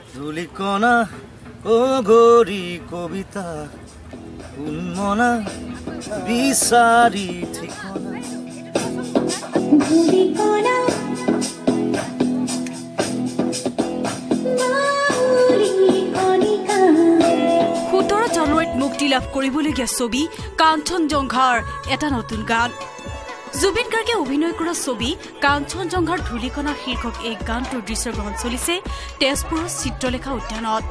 ধুলিকণা ও গৰি কবিতা উন্মনা বিচাৰি ঠিকনা ধুলিকণা মুক্তি লাভ কৰিবলগীয়া ছবি কাঞ্চনজংঘাৰ এটা নতুন গান জুবিন গাৰ্গে অভিনয় কৰা ছবি কাঞ্চনজংঘাৰ ধূলিকণা শীৰ্ষক এই গানটোৰ দৃশ্যগ্ৰহণ চলিছে তেজপুৰৰ চিত্ৰলেখা উদ্যানত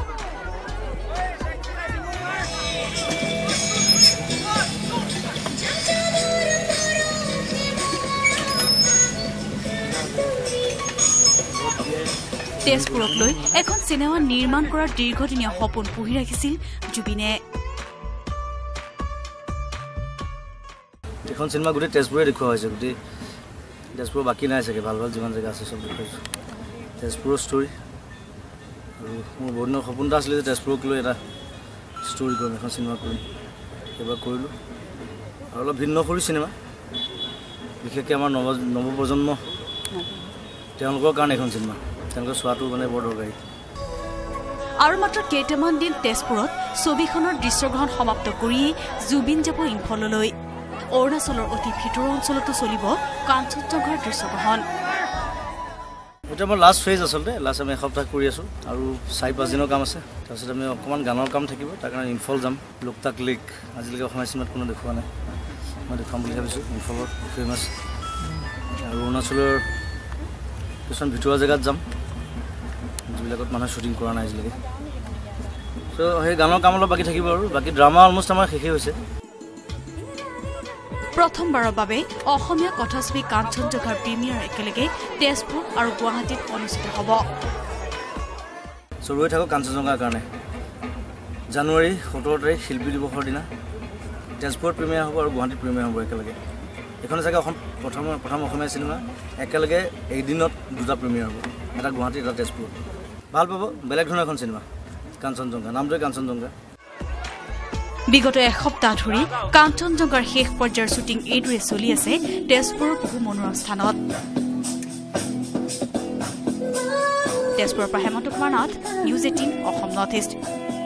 তেজপুৰক লৈ এখন চিনেমা নিৰ্মাণ কৰাৰ দীৰ্ঘদিনীয়া সপোন পুহি ৰাখিছিল জুবিনে এখন চিনেমা গোটেই তেজপুৰে দেখুওৱা হৈছে গোটেই তেজপুৰ বাকী নাই চাগে ভাল ভাল যিমান জেগা আছে চব দেখুৱাইছোঁ তেজপুৰৰ ষ্টৰী আৰু মোৰ বহুত দিনৰ সপোন এটা আছিলে যে তেজপুৰক লৈ এটা ষ্টৰী কৰিম এখন চিনেমা কৰিম এইবাৰ কৰিলোঁ আৰু অলপ ভিন্ন কৰি চিনেমা বিশেষকৈ আমাৰ নৱপ্ৰজন্ম তেওঁলোকৰ কাৰণে এখন চিনেমা তেওঁলোকৰ চোৱাটো মানে বৰ দৰকাৰী আৰু মাত্ৰ কেইটামান দিন তেজপুৰত ছবিখনৰ দৃশ্যগ্ৰহণ সমাপ্ত কৰিয়েই জুবিন যাব ইম্ফললৈ অৰুণাচলৰ অতি ভিতৰুৱা অঞ্চলতো চলিব কাঞ্চনজংঘাৰ দৃশ্যগ্ৰহণ এটা মোৰ লাষ্ট ফেজ আচলতে লাষ্ট আমি এসপ্তাহ কৰি আছোঁ আৰু 4-5 দিনৰ কাম আছে তাৰপিছত আমি অকণমান গানৰ কাম থাকিব তাৰ কাৰণে ইম্ফল যাম লোকতাক লেক আজিলৈকে অসমীয়া চিনেমাত কোনো দেখুওৱা নাই মই দেখুৱাম বুলি ভাবিছোঁ ইম্ফলৰ ফেমাছ আৰু অৰুণাচলৰ কিছুমান ভিতৰুৱা জেগাত যাম যিবিলাকত মানুহে শ্বুটিং কৰা নাই আজিলৈকে চ' সেই গানৰ কাম অলপ বাকী থাকিব আৰু বাকী ড্ৰামা অলমষ্ট আমাৰ শেষেই হৈছে প্ৰথমবাৰৰ বাবে অসমীয়া কথাছবি কাঞ্চনজংঘাৰ প্ৰিমিয়াৰ একেলগে তেজপুৰ আৰু গুৱাহাটীত অনুষ্ঠিত হ'ব ৰৈ থাকক কাঞ্চনজংঘাৰ কাৰণে জানুৱাৰী 17 তাৰিখ শিল্পী দিৱসৰ দিনা তেজপুৰত প্ৰিমিয়াৰ হ'ব আৰু গুৱাহাটীত প্ৰিমিয়াৰ হ'ব একেলগে এখন চাগে প্ৰথম অসমীয়া চিনেমা একেলগে এদিনত দুটা প্ৰিমিয়াৰ হ'ব এটা গুৱাহাটী এটা তেজপুৰ ভাল পাব বেলেগ ধৰণৰ এখন চিনেমা কাঞ্চনজংঘা নামটোৱে কাঞ্চনজংঘা বিগত এসপ্তাহ ধৰি কাঞ্চনজংঘাৰ শেষ পৰ্যায়ৰ শ্বুটিং এইদৰে চলি আছে তেজপুৰৰ বহু মনোৰম স্থানত তেজপুৰৰ পৰা Hemanta Kumar Nath News 18 Assam North east